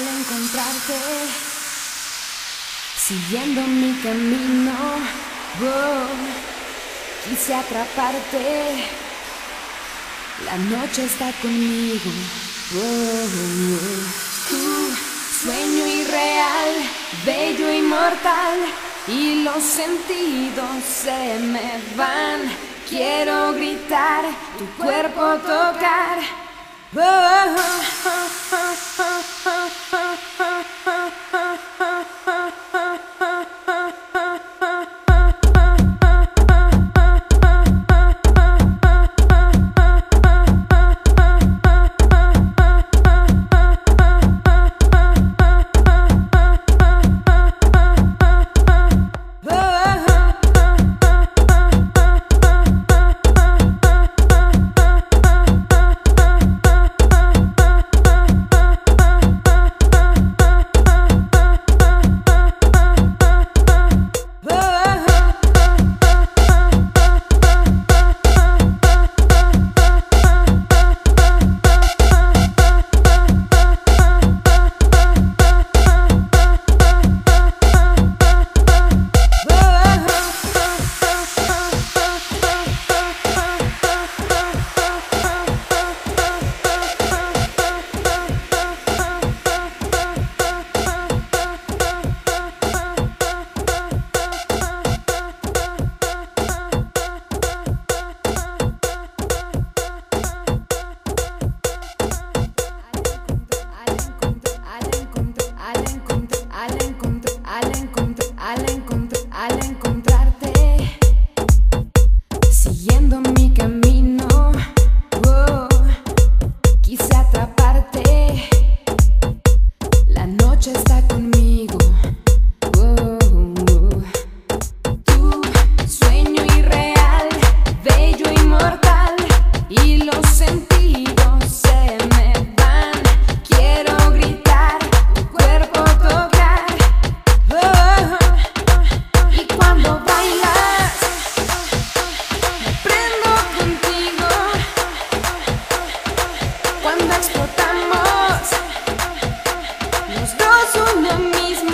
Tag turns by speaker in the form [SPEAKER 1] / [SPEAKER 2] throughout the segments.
[SPEAKER 1] al encontrarte, siguiendo mi camino, quise atraparte. La noche está conmigo, sueño irreal, bello, inmortal, y los sentidos se me van. Quiero gritar, tu cuerpo tocar. Al encontrarte, siguiendo mi camino, quise atraparte. La noche está conmigo, tu sueño irreal, bello, inmortal, y los sentidos se me van. Quiero gritar, tu cuerpo tocar. Y cuando bailas, me prendo contigo. Cuando explotamos, los dos uno mismo.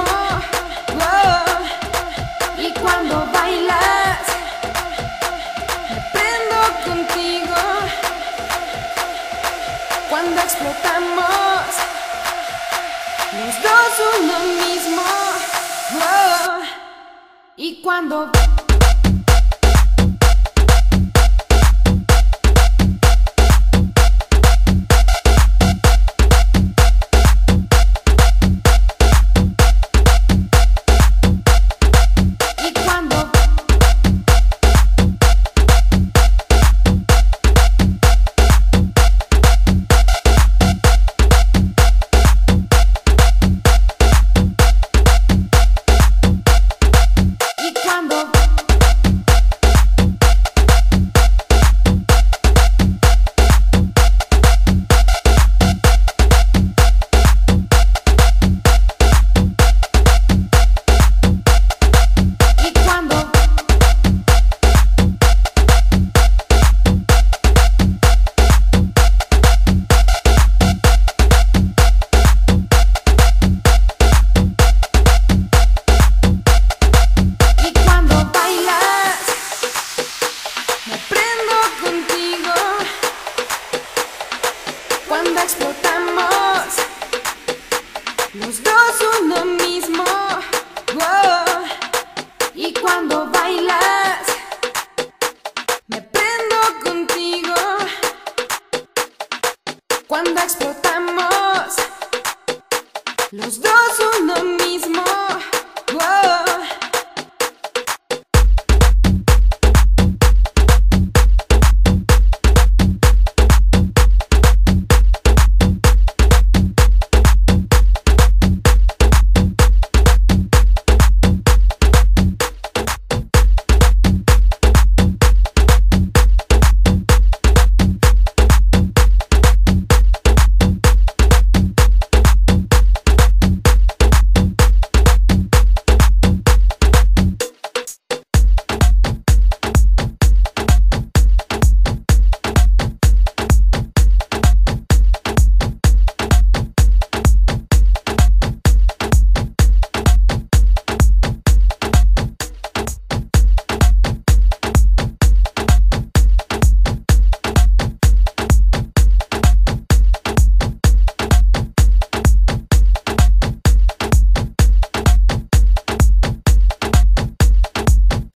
[SPEAKER 1] Y cuando bailas, me prendo contigo. Cuando explotamos, los dos uno mismo. Y cuando explotamos, los dos uno mismo. Y cuando bailas,